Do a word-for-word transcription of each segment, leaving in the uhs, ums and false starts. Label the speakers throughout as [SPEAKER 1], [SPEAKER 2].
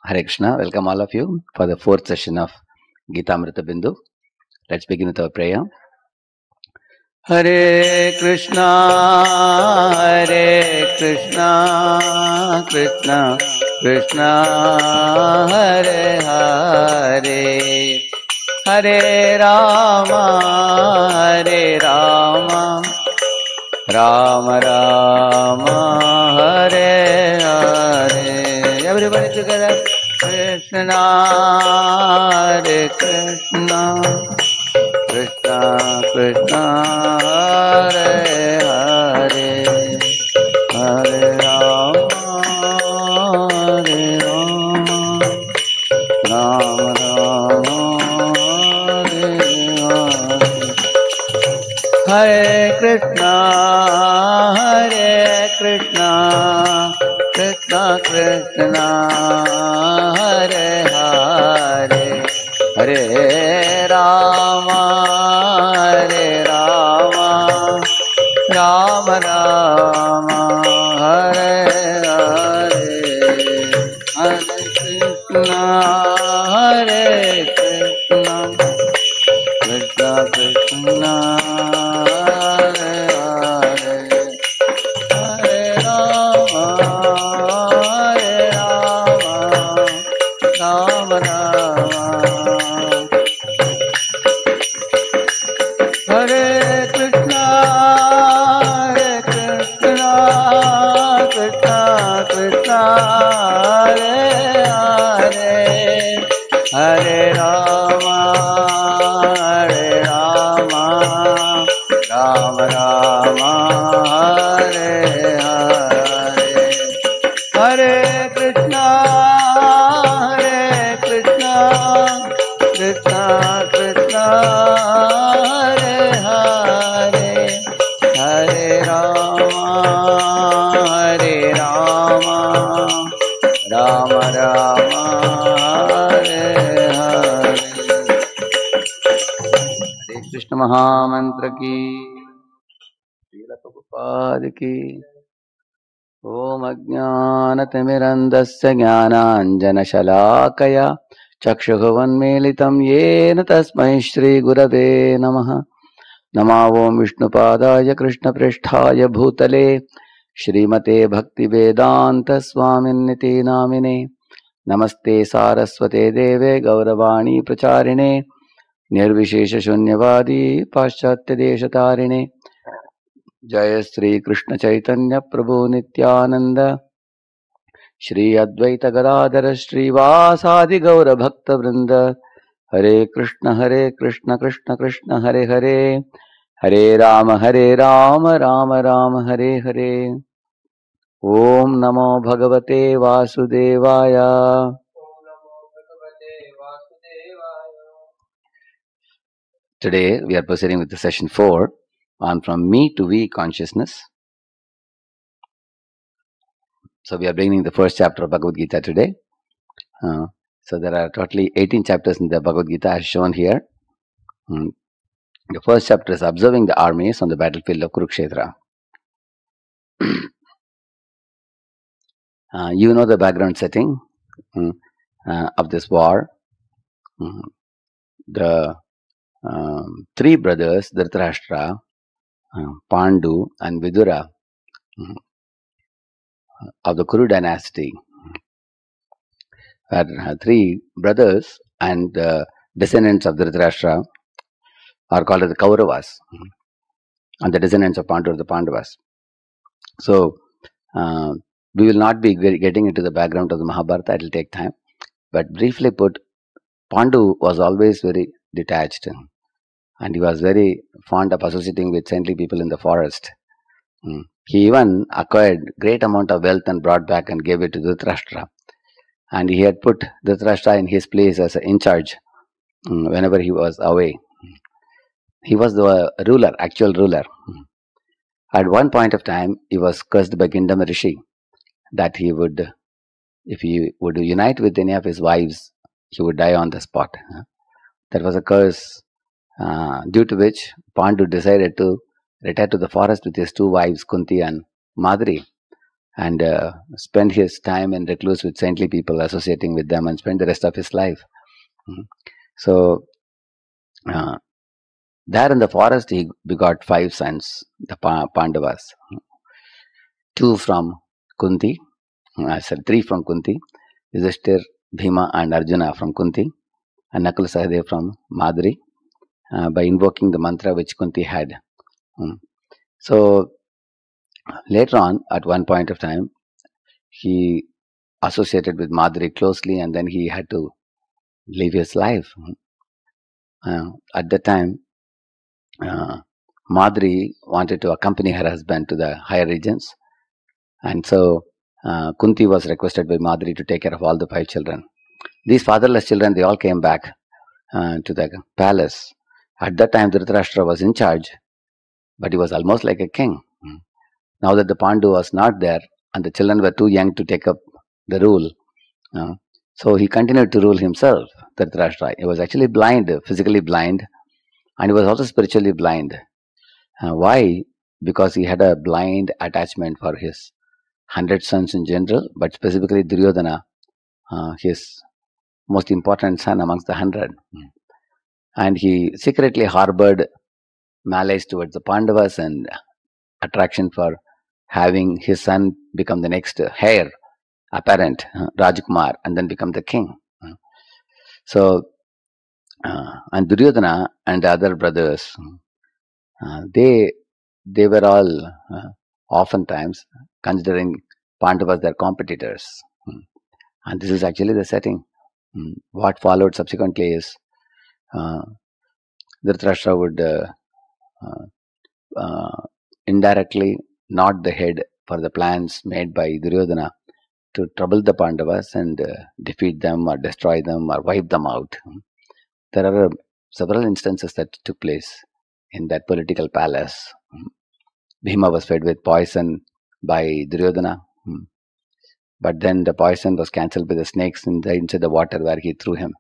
[SPEAKER 1] Hare Krishna, welcome all of you for the fourth session of Gita Amrita Bindu. Let's begin with our prayer. Hare Krishna, Hare Krishna, Krishna Krishna, Hare Hare, Hare Rama, Hare Rama, Rama Rama, Hare Hare. Everybody together. Krishna, Hare Krishna, Krishna Krishna, Hare Hare, Hare Rama, Hare Rama, Rama Rama, Hare Hare. Hare Krishna, Hare Krishna, Krishna Krishna, Hare Hare, Hare Rama, Hare Rama, Rama Rama, Hare Hare, Hare Krishna, Hare Krishna, Krishna Krishna, Hare Rama, Hare Rama, Rama Rama, Hare Hare, Hare Krishna, Hare Krishna, Krishna Krishna, Hare Hare, Hare Rama, Hare Rama, Rama Rama, Hare Hare. Hare Krishna Mahamantra ki, Srila Prabhupada ki. Om Ajnanatimirandasya Jnananjana Shalakaya Chakshughavanmelitam Yena Tasmai Shri Gurave Namaha. Namo Vishnupadaya Krishna Pristhaya Bhutale Shrimate Bhakti Vedanta Swaminiti Namine. Namaste Saraswate Deve Gauravani Pracharine Nirvishesha Shunyavadi Paschatya Deshatarine. Jaya Sri Krishna Chaitanya Prabhu Nityananda Shri Advaita Gadadhara Shri Vasadi Gaura Bhakta Vrinda. Hare Krishna Hare Krishna Krishna Krishna Hare Hare, Hare Rama Hare Rama Rama Rama Hare Hare. Om Namo Bhagavate Vasudevaya. Today we are proceeding with the session four on from me to we consciousness. So we are beginning the first chapter of Bhagavad Gita today. Uh, so there are totally eighteen chapters in the Bhagavad Gita as shown here. Mm. The first chapter is observing the armies on the battlefield of Kurukshetra. uh, you know the background setting mm, uh, of this war. Mm. The um, three brothers, Dhritarashtra, uh, Pandu and Vidura, mm, of the Kuru dynasty, were uh, three brothers and uh, descendants of Dhritarashtra are called as the Kauravas, mm, and the descendants of Pandu are the Pandavas. So uh, we will not be getting into the background of the Mahabharata, it will take time. But briefly put, Pandu was always very detached and he was very fond of associating with saintly people in the forest. Mm. He even acquired great amount of wealth and brought back and gave it to Dhritarashtra. And he had put Dhritarashtra in his place as in charge mm, whenever he was away. He was the ruler, actual ruler. Mm. At one point of time, he was cursed by Gindama Rishi that he would, if he would unite with any of his wives, he would die on the spot. That was a curse uh, due to which Pandu decided to retire to the forest with his two wives, Kunti and Madri. and uh, spend his time in recluse with saintly people, associating with them, and spend the rest of his life. Mm. So uh, there in the forest, he begot five sons, the pa- Pandavas. Two from Kunti, I said three from Kunti, Yudhishthir, Bhima, and Arjuna from Kunti, and Nakul Sahadev from Madri, uh, by invoking the mantra which Kunti had. Mm. So later on, at one point of time, he associated with Madri closely, and then he had to live his life. Uh, at that time, uh, Madri wanted to accompany her husband to the higher regions, and so uh, Kunti was requested by Madri to take care of all the five children. These fatherless children, they all came back uh, to the palace. At that time, Dhritarashtra was in charge, but he was almost like a king. Now that the Pandu was not there, and the children were too young to take up the rule, uh, so he continued to rule himself, Dhritarashtra. He was actually blind, physically blind, and he was also spiritually blind. Uh, why? Because he had a blind attachment for his hundred sons in general, but specifically Duryodhana, uh, his most important son amongst the hundred. And he secretly harbored malice towards the Pandavas and attraction for having his son become the next heir apparent, uh, Rajkumar, and then become the king. So, uh, and Duryodhana and the other brothers, uh, they they were all uh, oftentimes considering Pandavas their competitors. And this is actually the setting. What followed subsequently is uh, Dhritarashtra would uh, uh, uh, indirectly nod the head for the plans made by Duryodhana to trouble the Pandavas and uh, defeat them or destroy them or wipe them out. There are uh, several instances that took place in that political palace. Bhima was fed with poison by Duryodhana, but then the poison was cancelled by the snakes in the, inside the water where he threw him.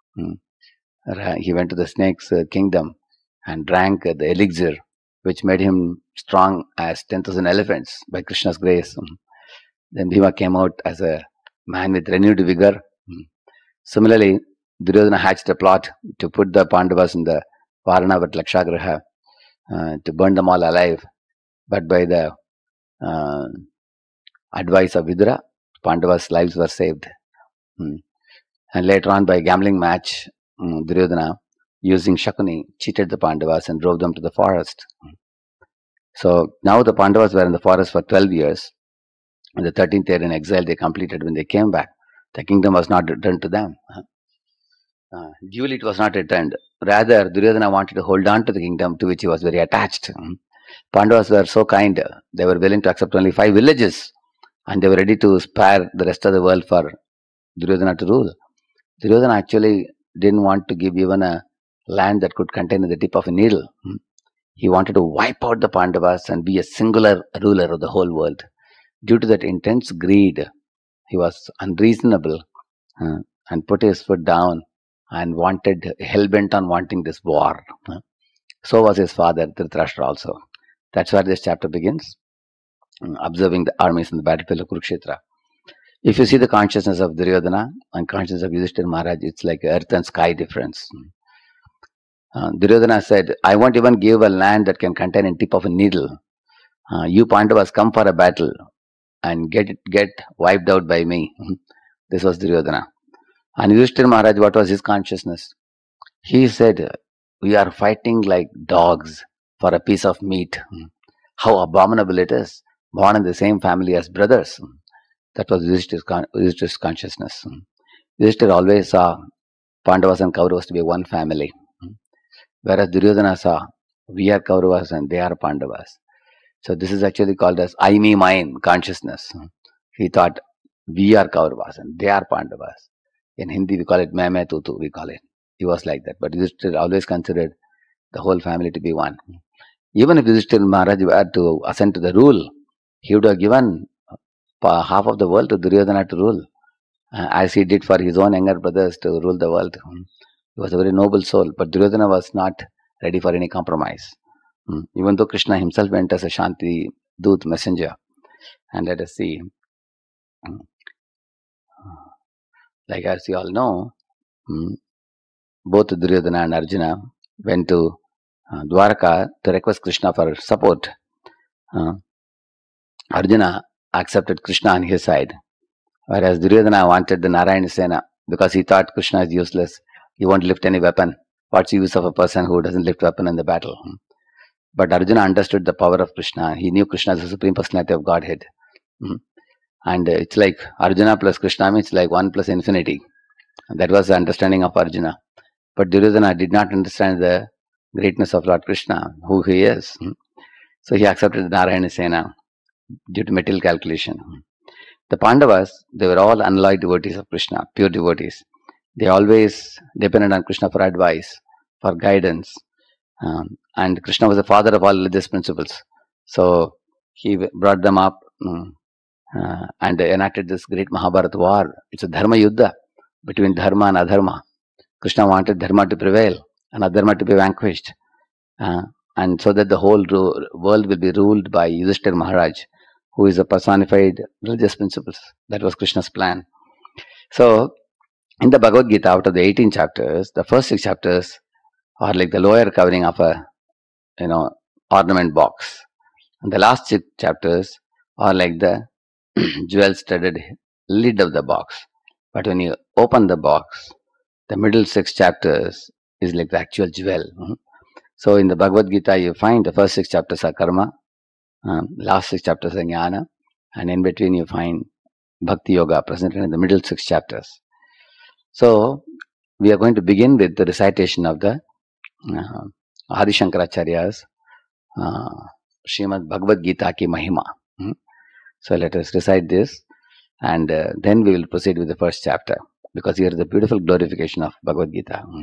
[SPEAKER 1] He went to the snake's uh, kingdom and drank uh, the elixir, which made him strong as ten thousand elephants by Krishna's grace. Then Bhima came out as a man with renewed vigor. Similarly, Duryodhana hatched a plot to put the Pandavas in the Varanavat Lakshagraha, uh, to burn them all alive. But by the uh, advice of Vidura, Pandavas' lives were saved. Mm. And later on, by a gambling match, um, Duryodhana, using Shakuni, cheated the Pandavas and drove them to the forest. So now the Pandavas were in the forest for twelve years. And the thirteenth year in exile they completed when they came back. The kingdom was not returned to them. Uh, duly, it was not returned. Rather, Duryodhana wanted to hold on to the kingdom to which he was very attached. Pandavas were so kind, they were willing to accept only five villages, and they were ready to spare the rest of the world for Duryodhana to rule. Duryodhana actually didn't want to give even a land that could contain the tip of a needle. He wanted to wipe out the Pandavas and be a singular ruler of the whole world. Due to that intense greed, he was unreasonable uh, and put his foot down and wanted, hell-bent on wanting this war. Uh, so was his father, Dhritarashtra also. That's where this chapter begins, uh, observing the armies in the battlefield of Kurukshetra. If you see the consciousness of Duryodhana and consciousness of Yudhishthira Maharaj, it's like earth and sky difference. Uh, Duryodhana said, I won't even give a land that can contain a tip of a needle. Uh, you Pandavas come for a battle and get get wiped out by me. This was Duryodhana. And Yudhishthira Maharaj, what was his consciousness? He said, we are fighting like dogs for a piece of meat. How abominable it is. Born in the same family as brothers. That was Yudhishthira's, con- Yudhishthira's consciousness. Yudhishthira always saw Pandavas and Kauravas to be one family. Whereas Duryodhana saw, we are Kauravas and they are Pandavas. So this is actually called as I, me, mine consciousness. He thought, we are Kauravas and they are Pandavas. In Hindi we call it Main Main Tu Tu, we call it. He was like that. But Yudhishthira always considered the whole family to be one. Even if Yudhishthira Maharaj were to ascend to the rule, he would have given half of the world to Duryodhana to rule, uh, as he did for his own younger brothers to rule the world. He was a very noble soul, but Duryodhana was not ready for any compromise. Even though Krishna himself went as a Shanti Dut messenger, And let us see. Like as you all know, both Duryodhana and Arjuna went to uh, Dwarka to request Krishna for support. Uh, Arjuna accepted Krishna on his side, whereas Duryodhana wanted the Narayana Sena because he thought Krishna is useless. He won't lift any weapon. What's the use of a person who doesn't lift weapon in the battle? But Arjuna understood the power of Krishna. He knew Krishna is the Supreme Personality of Godhead. And it's like Arjuna plus Krishna means like one plus infinity. That was the understanding of Arjuna. But Duryodhana did not understand the greatness of Lord Krishna, who he is. So he accepted Narayana Sena due to material calculation. The Pandavas, they were all unalloyed devotees of Krishna, pure devotees. They always depended on Krishna for advice, for guidance. Um, and Krishna was the father of all religious principles. So he brought them up um, uh, and enacted this great Mahabharata war. It's a Dharma Yuddha between Dharma and Adharma. Krishna wanted Dharma to prevail and Adharma to be vanquished. Uh, and so that the whole ru- world will be ruled by Yudhishthira Maharaj, who is a personified religious principles. That was Krishna's plan. So, in the Bhagavad Gita, out of the eighteen chapters, the first six chapters are like the lower covering of a, you know, ornament box. And the last six chapters are like the jewel-studded lid of the box. But when you open the box, the middle six chapters is like the actual jewel. So in the Bhagavad Gita, you find the first six chapters are karma, um, last six chapters are jnana, and in between you find bhakti yoga presented in the middle six chapters. So we are going to begin with the recitation of the uh, Adi Shankaracharya's uh, Srimad Bhagavad Gita ki Mahima. Hmm? So let us recite this, and uh, then we will proceed with the first chapter, because here is the beautiful glorification of Bhagavad Gita. Hmm?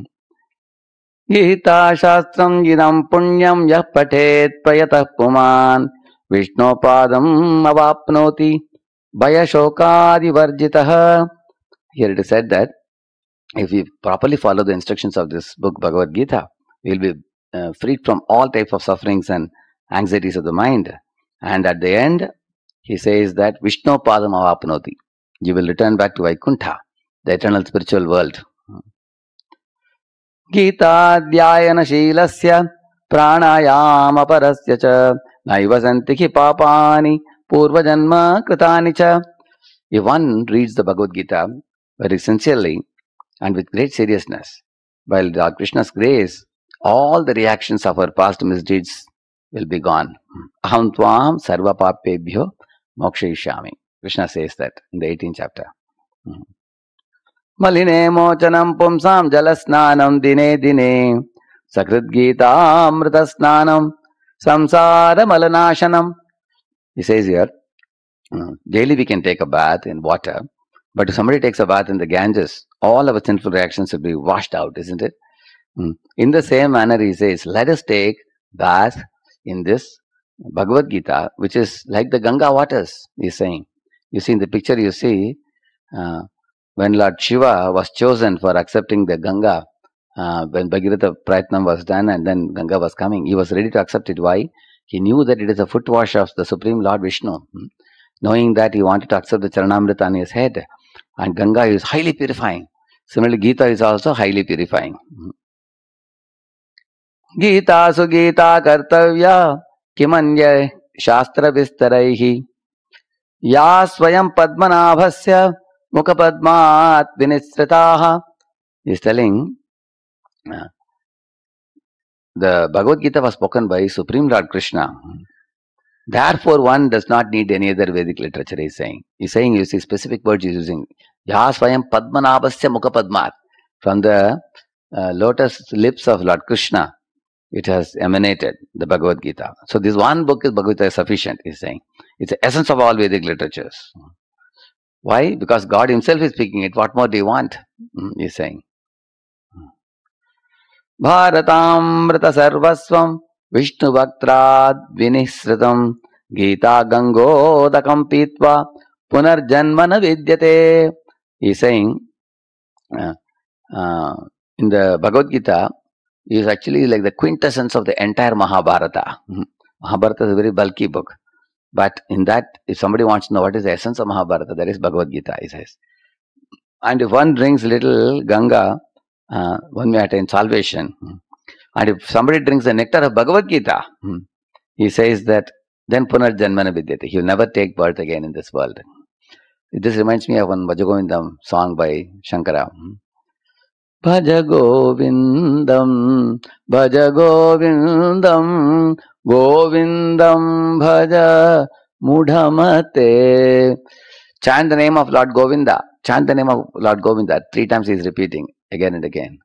[SPEAKER 1] Gita Shastram Yidam Punyam Yah Patet Prayatah Puman Vishnopadam Avapnoti Bhaya Shokadi Varjitah. Here it is said that if we properly follow the instructions of this book, Bhagavad Gita, we will be uh, freed from all types of sufferings and anxieties of the mind. And at the end, he says that Vishnu Padam Avapnoti. You will return back to Vaikuntha, the eternal spiritual world. Gita Dhyayana Shilasya Pranayama Parasya Cha Naiva Santiki Papani Purva Janma Kritani Cha. If one reads the Bhagavad Gita very sincerely and with great seriousness, by Lord Krishna's grace, all the reactions of our past misdeeds will be gone. Aham tvam sarva papebhyo mokshayishami. Krishna says that in the eighteenth chapter. Maline mochanam pumsam jalasnanam dine dine sakrit gita amrita snanam samsara malanashanam. He says here, daily we can take a bath in water, but if somebody takes a bath in the Ganges, all our sinful reactions will be washed out, isn't it? In the same manner, he says, let us take bath in this Bhagavad Gita, which is like the Ganga waters, he's saying. You see in the picture, you see, uh, when Lord Shiva was chosen for accepting the Ganga, uh, when Bhagirata Prayatnam was done and then Ganga was coming, he was ready to accept it. Why? He knew that it is a foot wash of the Supreme Lord Vishnu. Knowing that, he wanted to accept the Charanamrita on his head. And Ganga is highly purifying. Similarly, Gita is also highly purifying. Gita su Gita kartavya kimanya shastra vistaraihi ya swayam padmanabhasya mukha padmat vinisritaha. He is telling uh, the Bhagavad Gita was spoken by Supreme Lord Krishna. Therefore, one does not need any other Vedic literature, he is saying. He is saying, you see, specific words he is using. Ya swayam padmanabhasya mukha padmat. From the uh, lotus lips of Lord Krishna, it has emanated, the Bhagavad Gita. So this one book is Bhagavad Gita is sufficient, he is saying. It's the essence of all Vedic literatures. Why? Because God himself is speaking it. What more do you want? He is saying. Bharatamrita sarvasvam Vishnu bhaktrad vinisritam Gita gangodakam pitva punarjanmana vidyate. He is saying, uh, uh, in the Bhagavad Gita, is actually like the quintessence of the entire Mahabharata. Mahabharata is a very bulky book. But in that, if somebody wants to know what is the essence of Mahabharata, that is Bhagavad Gita, he says. And if one drinks little Ganga, uh, one may attain salvation. And if somebody drinks the nectar of Bhagavad Gita, he says that then Punarjanmana Vidyate. He will never take birth again in this world. This reminds me of one Bhajagovindam song by Shankara. Bhaja Govindam, Bhaja Govindam, Govindam Bhaja Mudhamate. Chant the name of Lord Govinda. Chant the name of Lord Govinda. Three times he is repeating again and again.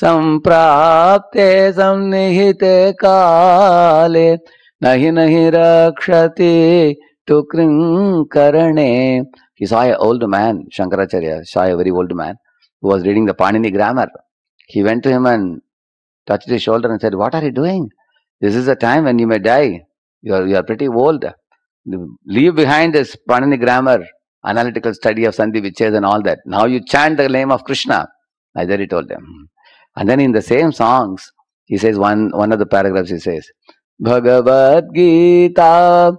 [SPEAKER 1] Samprapte samnihite kale nahi nahi rakshati tukrim karane. He saw an old man, Shankaracharya, saw a very old man who was reading the Panini grammar. He went to him and touched his shoulder and said, "What are you doing? This is a time when you may die. You are, you are pretty old. Leave behind this Panini grammar, analytical study of Sandhi Vichhes and all that. Now you chant the name of Krishna." Like that he told them. And then in the same songs, he says, one, one of the paragraphs he says, Bhagavad Gita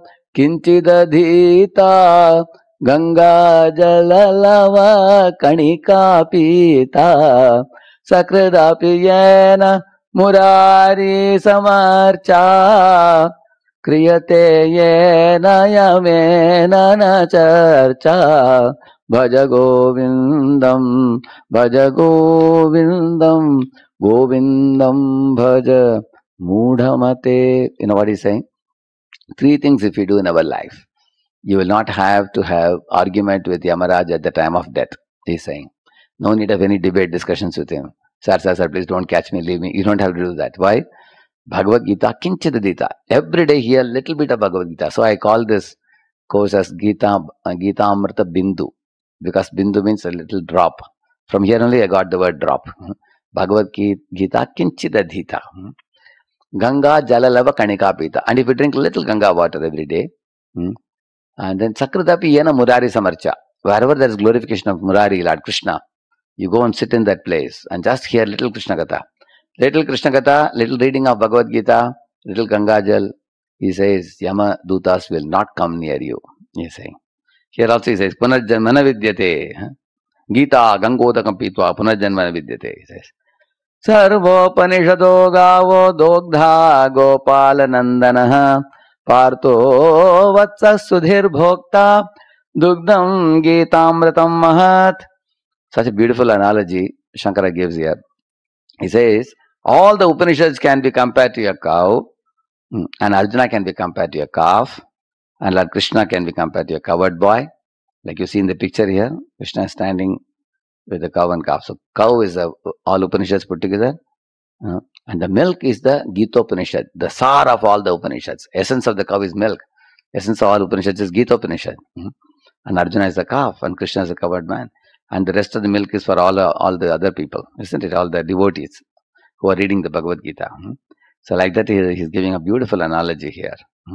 [SPEAKER 1] Kinchidadhita Ganga Jalalava Kanika Pita Sakradapi Yena Murari Samarcha Kriyate Yena Yamena Nacharcha Bhaja Govindam Bhaja Govindam Govindam Bhaja Mudhamate. You know what he's saying? Three things if you do in our life. You will not have to have argument with Yamaraj at the time of death, he's saying. No need of any debate discussions with him. Sir, sir, sir, please don't catch me, leave me. You don't have to do that. Why? Bhagavad Gita, Kinchidadita. Every day hear a little bit of Bhagavad Gita. So I call this course as Gita, uh, Gita Amrita Bindu. Because Bindu means a little drop. From here only I got the word drop. Bhagavad Gita, Kinchidadhita. Ganga Jalalava Kanika Pita. And if you drink little Ganga water every day, and then Sakradapi Yena Murari Samarcha. Wherever there is glorification of Murari, Lord Krishna, you go and sit in that place and just hear little Krishna Katha. Little Krishna Katha, little reading of Bhagavad Gita, little Ganga Jal. He says, Yama Dutas will not come near you. He is saying. Here also he says, Punarjanmana Vidyate. Gita Gangodakam Pitva Punarjanmana Vidyate. He says. Sarvopanishado Gavo Dogdha Gopala Nandanaha Partho Vatsa Sudhir Bhokta Dugdam Gitamratam Mahat. Such a beautiful analogy Shankara gives here. He says, all the Upanishads can be compared to a cow, and Arjuna can be compared to a calf, and Lord Krishna can be compared to a covered boy. Like you see in the picture here, Krishna is standing with the cow and calf. So cow is a, all Upanishads put together. Uh, and the milk is the Gita Upanishad, the sar of all the Upanishads. Essence of the cow is milk. Essence of all Upanishads is Gita Upanishad. Mm-hmm. And Arjuna is the calf and Krishna is a covered man. And the rest of the milk is for all, uh, all the other people, isn't it? All the devotees who are reading the Bhagavad Gita. Mm-hmm. So like that, he, he's giving a beautiful analogy here.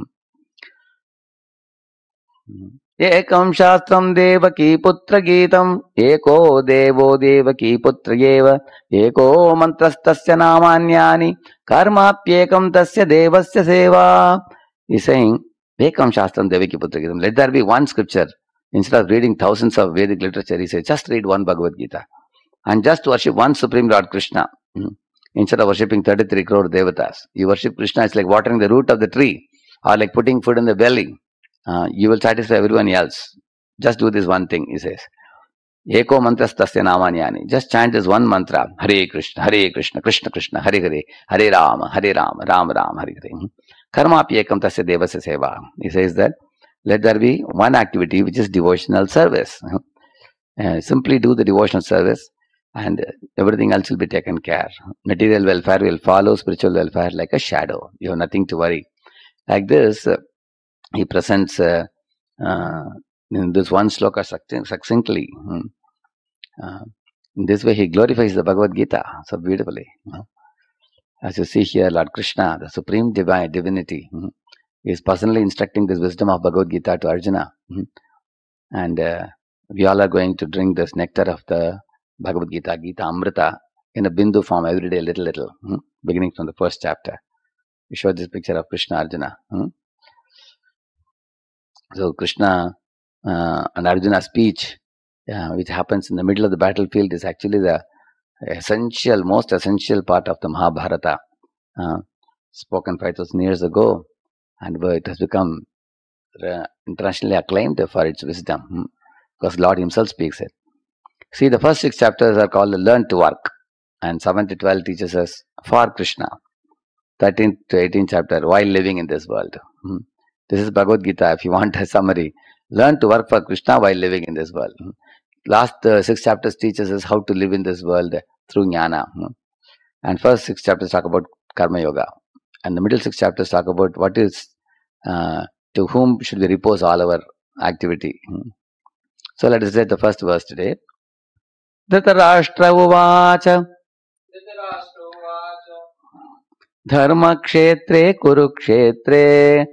[SPEAKER 1] Mm-hmm. Ekam Shastram Devaki Putra Geetam Eko Devo Devaki Putra Yeva Eko Mantrastasya Namanyani Karmapyekam Tasya Devasya Seva. He's saying, Ekam Shastram Devaki Putra Geetam. Let there be one scripture. Instead of reading thousands of Vedic literature, he says, just read one Bhagavad Gita. And just worship one Supreme Lord Krishna. Mm-hmm. Instead of worshipping thirty-three crore devatas. You worship Krishna, it's like watering the root of the tree. Or like putting food in the belly. Uh, you will satisfy everyone else. Just do this one thing, he says. Eko mantrastasya namanyani. Just chant this one mantra. Hare Krishna, Hare Krishna, Krishna Krishna, Hare Hare, Hare Rama, Hare Rama, Rama Rama, Hare Hare. Karmapi ekam tasya devasya seva. He says that let there be one activity which is devotional service. Uh, simply do the devotional service and everything else will be taken care. Material welfare will follow spiritual welfare like a shadow. You have nothing to worry. Like this, uh, he presents uh, uh, in this one sloka succinctly. Uh, in this way, he glorifies the Bhagavad Gita so beautifully. As you see here, Lord Krishna, the supreme divine divinity, is personally instructing this wisdom of Bhagavad Gita to Arjuna. And uh, we all are going to drink this nectar of the Bhagavad Gita, Gita Amrita, in a bindu form every day, little, little, beginning from the first chapter. We showed this picture of Krishna Arjuna. So Krishna uh, and Arjuna's speech, uh, which happens in the middle of the battlefield, is actually the essential, most essential part of the Mahabharata, uh, spoken five thousand years ago, and it has become uh, internationally acclaimed for its wisdom, hmm, because Lord Himself speaks it. See, the first six chapters are called Learn to Work, and seven to twelve teaches us for Krishna. thirteenth to eighteenth chapter, while living in this world. Hmm. This is Bhagavad Gita, if you want a summary. Learn to work for Krishna while living in this world. Hmm. Last uh, six chapters teaches us how to live in this world through jnana. Hmm. And first six chapters talk about karma yoga. And the middle six chapters talk about what is, uh, to whom should we repose all our activity. Hmm. So let us read the first verse today. Dhritarashtra uvacha Dharmakshetre Kurukshetre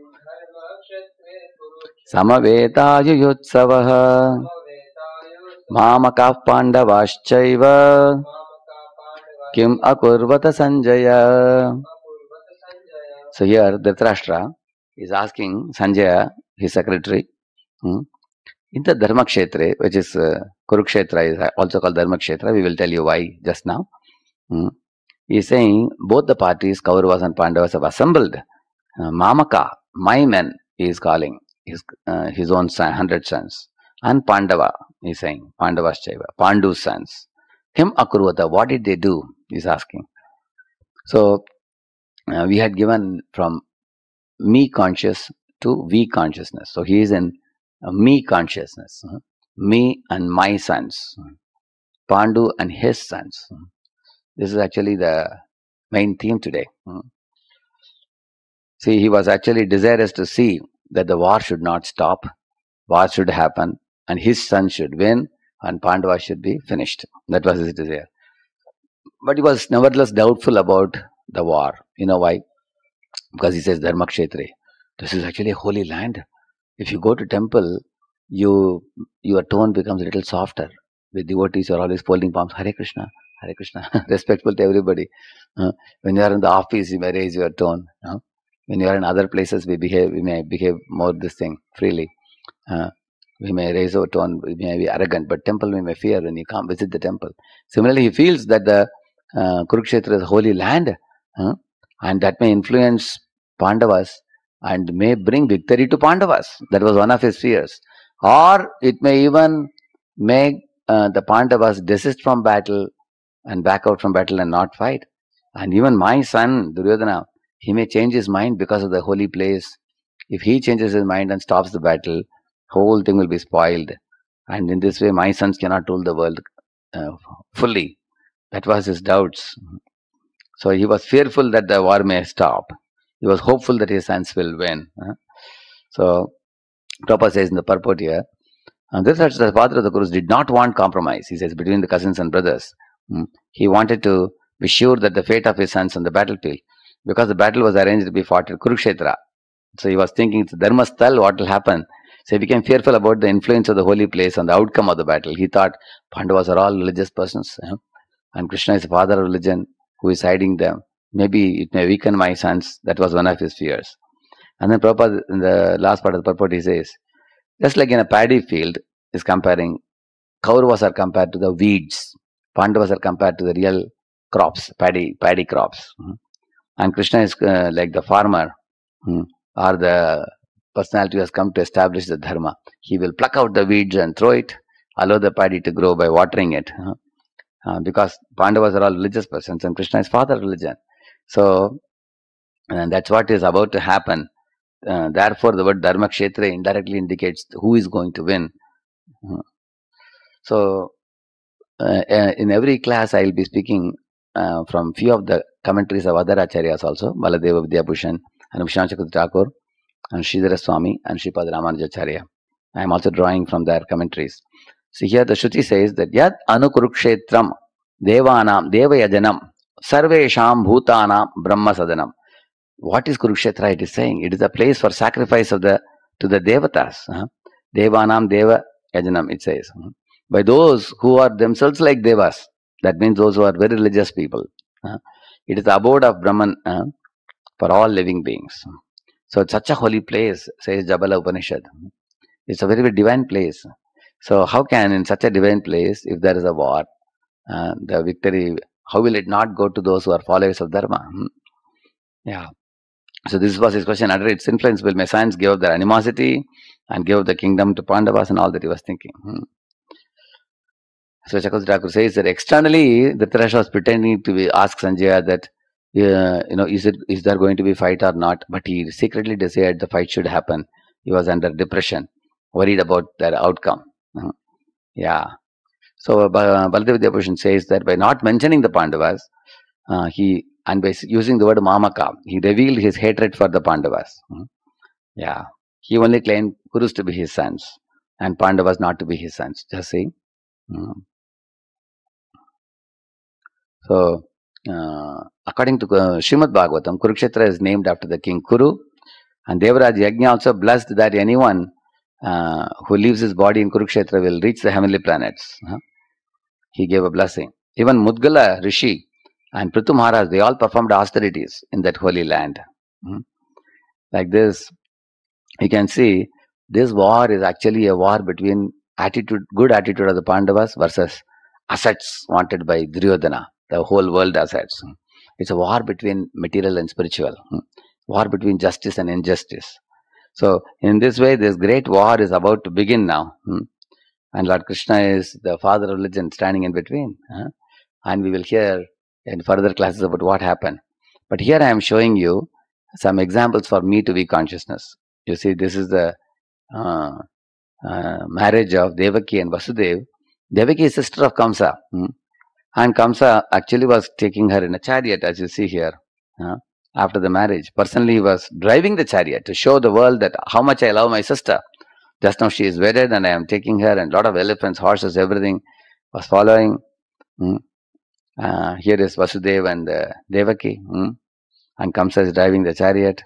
[SPEAKER 1] Samavetayuyotsavah Mamakav Pandavaschaiva Kim Akurvata Sanjaya. So here Dhritarashtra is asking Sanjaya, his secretary, hmm, in the Dharmakshetra, which is uh, Kurukshetra, is also called Dharmakshetra. We will tell you why just now. Hmm. He is saying both the parties, Kauravas and Pandavas, have assembled. Uh, Mamaka, my men, he is calling his uh, his own son, hundred sons, and Pandava, he is saying Pandavaschaiva, Pandu's sons. Him Akurvata, what did they do? He is asking. So uh, we had given from me conscious to we consciousness. So he is in uh, me consciousness, uh, me and my sons, Pandu and his sons. This is actually the main theme today. See, he was actually desirous to see that the war should not stop, war should happen, and his son should win, and Pandava should be finished. That was his desire. But he was nevertheless doubtful about the war. You know why? Because he says Dharmakshetre. This is actually a holy land. If you go to temple, you your tone becomes a little softer. The devotees are always folding palms. Hare Krishna, Hare Krishna, respectful to everybody. Uh, when you are in the office, you may raise your tone. Uh, when you are in other places, we behave. We may behave more this thing freely. Uh, we may raise our tone. We may be arrogant, but temple we may fear when you can't visit the temple. Similarly, he feels that the uh, Kurukshetra is holy land, uh, and that may influence Pandavas and may bring victory to Pandavas. That was one of his fears. Or it may even make uh, the Pandavas desist from battle and back out from battle and not fight. And even my son, Duryodhana, he may change his mind because of the holy place. If he changes his mind and stops the battle, whole thing will be spoiled. And in this way, my sons cannot rule the world uh, fully. That was his doubts. So he was fearful that the war may stop. He was hopeful that his sons will win. So Prabhupada says in the purport here, and this is the father of the Kurus did not want compromise, he says, between the cousins and brothers. He wanted to be sure that the fate of his sons on the battlefield, because the battle was arranged to be fought at Kurukshetra. So he was thinking, it's Dharmasthal, what will happen? So he became fearful about the influence of the holy place on the outcome of the battle. He thought Pandavas are all religious persons, you know, and Krishna is the father of religion who is hiding them. Maybe it may weaken my sons. That was one of his fears. And then Prabhupada, in the last part of the purport, he says, just like in a paddy field, is comparing, Kauravas are compared to the weeds, Pandavas are compared to the real crops, paddy, paddy crops. And Krishna is uh, like the farmer, or the personality who has come to establish the dharma. He will pluck out the weeds and throw it, allow the paddy to grow by watering it. Uh, because Pandavas are all religious persons and Krishna is father of religion. So and that's what is about to happen. Uh, therefore, the word Dharmakshetra indirectly indicates who is going to win. Uh, so, uh, in every class, I will be speaking uh, from few of the commentaries of other acharyas also, Baladeva Vidyabhushan and Vishwanath Chakravarti Thakur and Sridhara Swami and Sripad Ramanujacharya. I am also drawing from their commentaries. So here the Shruti says that Yad Anukurukshetram Devanam Devayajanam Sarvesham Bhutanam Brahma Sadanam. What is Kurukshetra? It is saying it is a place for sacrifice of the to the devatas. Uh, Devanam Deva Yajanam, it says. Uh, by those who are themselves like devas. That means those who are very religious people. Uh, it is the abode of Brahman uh, for all living beings. So it's such a holy place, says Jabala Upanishad. It's a very, very divine place. So how can, in such a divine place, if there is a war, uh, the victory, how will it not go to those who are followers of Dharma? Hmm. Yeah. So this was his question. Under its influence, will my sons give up their animosity and give the kingdom to Pandavas, and all that he was thinking. Hmm. So Chakravarti Thakur says that externally, Dhritarashtra was pretending to be ask Sanjaya that, uh, you know, is it is there going to be fight or not? But he secretly desired the fight should happen. He was under depression, worried about their outcome. Hmm. Yeah. So Baladev Vidyabhushan says that by not mentioning the Pandavas, uh, he and by using the word Mamaka, he revealed his hatred for the Pandavas. Hmm. Yeah. He only claimed Kurus to be his sons and Pandavas not to be his sons. Just see. Hmm. So, uh, according to uh, Srimad Bhagavatam, Kurukshetra is named after the king Kuru, and Devaraj Yajna also blessed that anyone uh, who leaves his body in Kurukshetra will reach the heavenly planets. Huh? He gave a blessing. Even Mudgala Rishi and Prithu Maharaj, they all performed austerities in that holy land. Hmm? Like this, you can see this war is actually a war between attitude, good attitude of the Pandavas versus assets wanted by Duryodhana, the whole world assets. It's a war between material and spiritual, war between justice and injustice. So in this way, this great war is about to begin now. And Lord Krishna is the father of religion standing in between. And we will hear in further classes about what happened. But here I am showing you some examples for me to be consciousness. You see, this is the uh, uh, marriage of Devaki and Vasudev. Devaki is sister of Kamsa. Hmm? And Kamsa actually was taking her in a chariot, as you see here, uh, after the marriage. Personally, he was driving the chariot to show the world that how much I love my sister. Just now she is wedded and I am taking her, and a lot of elephants, horses, everything was following. Hmm? Uh, here is Vasudev and uh, Devaki. Hmm? And Kamsa is driving the chariot.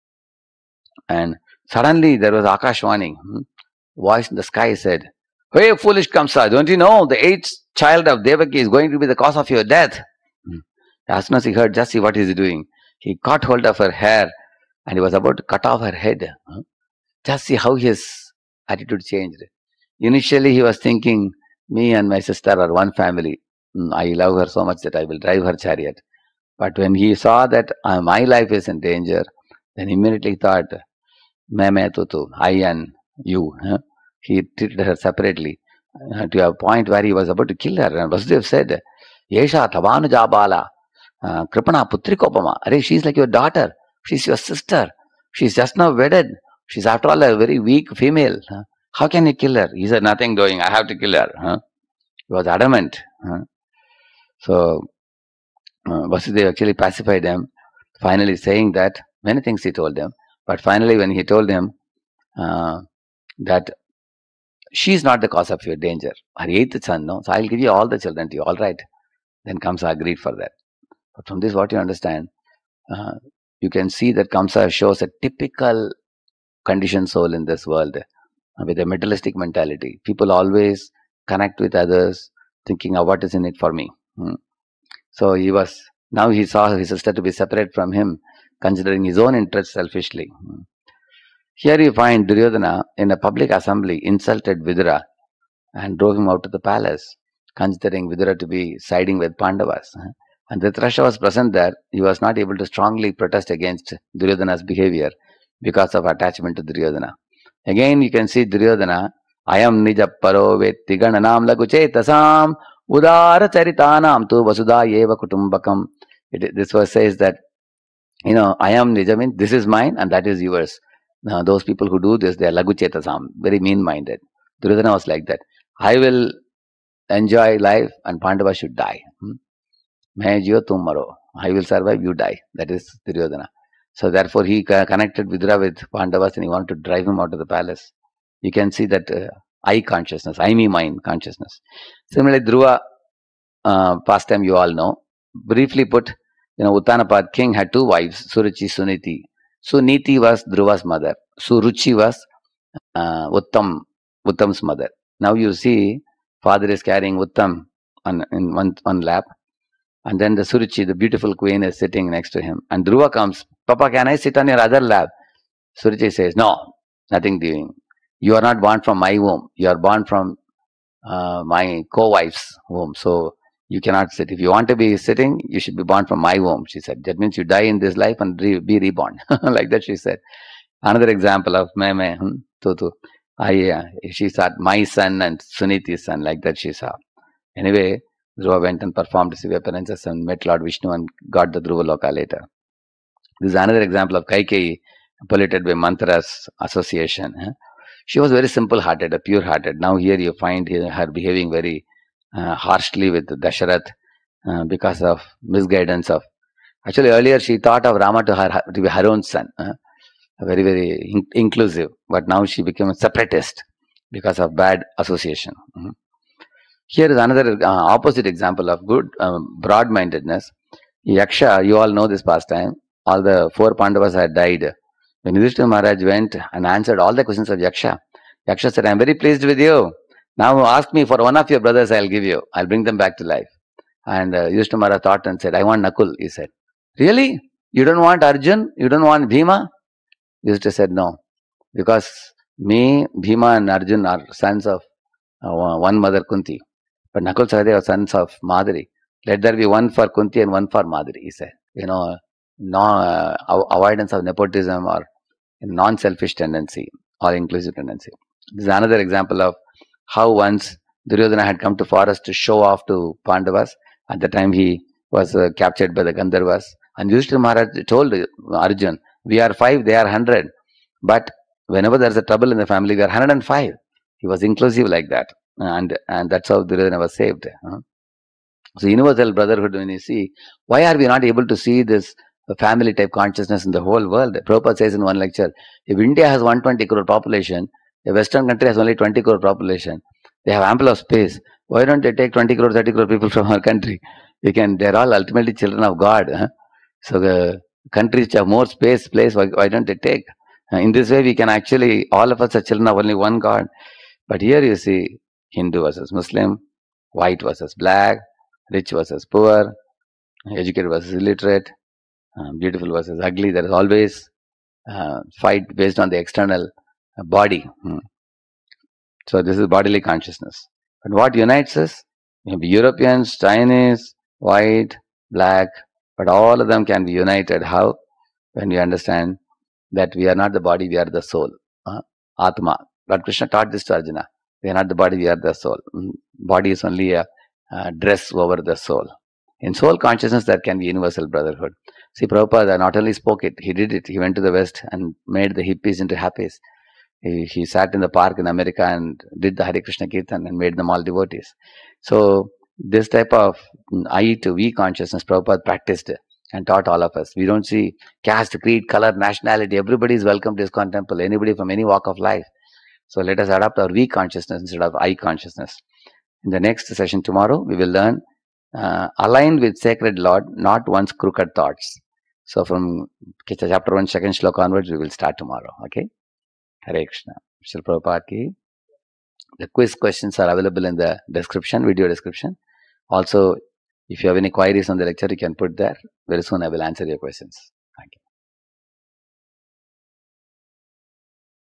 [SPEAKER 1] And suddenly there was Akashvani. Hmm? Voice in the sky said, "Hey, foolish Kamsa, don't you know the eighth child of Devaki is going to be the cause of your death?" Hmm. As soon as he heard, just see what he is doing. He caught hold of her hair and he was about to cut off her head. Hmm. Just see how his attitude changed. Initially, he was thinking, me and my sister are one family. Hmm. I love her so much that I will drive her chariot. But when he saw that uh, my life is in danger, then immediately thought, "Me me tu tu, I and you." Huh? He treated her separately uh, to a point where he was about to kill her. And Vasudev said, "Yesha tabanu jabala, kripana putrikopama." Arey, she's like your daughter. She's your sister. She's just now wedded. She's after all a very weak female. Huh? How can you kill her? He said, "Nothing doing. I have to kill her." Huh? He was adamant. Huh? So uh, Vasudev actually pacified them, finally saying that many things he told them. But finally, when he told them uh, that she is not the cause of your danger, her eighth son, no, so I'll give you all the children to you. All right. Then Kamsa agreed for that. But from this, what you understand, uh, you can see that Kamsa shows a typical conditioned soul in this world uh, with a materialistic mentality. People always connect with others, thinking of what is in it for me. Hmm. So he was, now he saw his sister to be separate from him, considering his own interests selfishly. Hmm. Here you find Duryodhana in a public assembly insulted Vidura and drove him out to the palace, considering Vidura to be siding with Pandavas. And Dhritarashtra was present there. He was not able to strongly protest against Duryodhana's behavior because of attachment to Duryodhana. Again, you can see Duryodhana, "Ayam nija paro vetti gananam laguchetasam udara charitanam tu vasudha eva kutumbakam." It, this verse says that, you know, "Ayam nija" means this is mine and that is yours. Now, those people who do this, they are laguchetasam, very mean-minded. Duryodhana was like that. I will enjoy life and Pandava should die. Main jiyo tum maro. I will survive, you die. That is Duryodhana. So therefore he connected Vidura with Pandavas and he wanted to drive him out of the palace. You can see that uh, I consciousness, I me mind consciousness. Similarly, Dhruva uh, pastime you all know. Briefly put, you know, Uttanapad king had two wives, Suruchi, Suniti. Suniti was Dhruva's mother. Suruchi was uh, Uttam, Uttam's mother. Now you see, father is carrying Uttam on, in one, one lap. And then the Suruchi, the beautiful queen, is sitting next to him. And Dhruva comes, "Papa, can I sit on your other lap?" Suruchi says, "No, nothing doing. You are not born from my womb. You are born from uh, my co-wife's womb. So you cannot sit. If you want to be sitting, you should be born from my womb, she said. That means you die in this life and re- be reborn. Like that, she said. Another example of me, me, hmm, tutu. I, uh, she saw my son and Suniti's son. Like that, she saw. Anyway, Dhruva went and performed Sivya penances and met Lord Vishnu and got the Dhruva Loka later. This is another example of Kaikeyi, polluted by Mantra's association. Huh? She was very simple-hearted, a pure-hearted. Now here you find her behaving very uh, harshly with Dasharath uh, because of misguidance of. Actually, earlier she thought of Rama to her to be her own son, uh, very very in inclusive. But now she became a separatist because of bad association. Mm-hmm. Here is another uh, opposite example of good um, broad-mindedness. Yaksha, you all know this pastime. All the four Pandavas had died. When Yudhishthira Maharaj went and answered all the questions of Yaksha, Yaksha said, I am very pleased with you. Now ask me for one of your brothers, I will give you. I will bring them back to life. And uh, Yudhishthira Maharaj thought and said, I want Nakul, he said. Really? You don't want Arjun? You don't want Bhima? Yudhishthira said, no. Because me, Bhima and Arjun are sons of uh, one mother Kunti. But Nakul Sahadeva are sons of Madhuri. Let there be one for Kunti and one for Madhuri, he said. You know, no uh, avoidance of nepotism or non-selfish tendency or inclusive tendency. This is another example of how once Duryodhana had come to forest to show off to Pandavas. At the time he was uh, captured by the Gandharvas. And Yudhishthira Maharaj told Arjun, we are five, they are hundred. But whenever there is a trouble in the family, we are one hundred and five. He was inclusive like that. And, and that's how Duryodhana was saved. Huh? So universal brotherhood, when you see, why are we not able to see this family type consciousness in the whole world? Prabhupada says in one lecture, if India has one hundred twenty crore population, a Western country has only twenty crore population, they have ample of space. Why don't they take twenty crore, thirty crore people from our country? We can, they're all ultimately children of God. Huh? So the countries which have more space, place, why, why don't they take? Uh, in this way, we can actually, all of us are children of only one God. But here you see Hindu versus Muslim, white versus black, rich versus poor, educated versus illiterate, uh, beautiful versus ugly. There is always uh, fight based on the external uh, body. Hmm. So this is bodily consciousness. But what unites us? Maybe Europeans, Chinese, white, black, but all of them can be united. How? When we understand that we are not the body, we are the soul. Uh, Atma. Lord Krishna taught this to Arjuna. We are not the body, we are the soul. Body is only a, a dress over the soul. In soul consciousness, there can be universal brotherhood. See, Prabhupada not only spoke it, he did it. He went to the West and made the hippies into happies. He, he sat in the park in America and did the Hare Krishna Kirtan and made them all devotees. So, this type of I to we consciousness, Prabhupada practiced and taught all of us. We don't see caste, creed, color, nationality. Everybody is welcome to ISKCON temple, anybody from any walk of life. So, let us adopt our we consciousness instead of I consciousness. In the next session tomorrow, we will learn uh, aligned with sacred Lord, not one's crooked thoughts. So, from chapter one, second shloka onwards, we will start tomorrow. Okay? Hare Krishna. Shri Prabhupada ki. The quiz questions are available in the description, video description. Also, if you have any queries on the lecture, you can put there. Very soon I will answer your questions.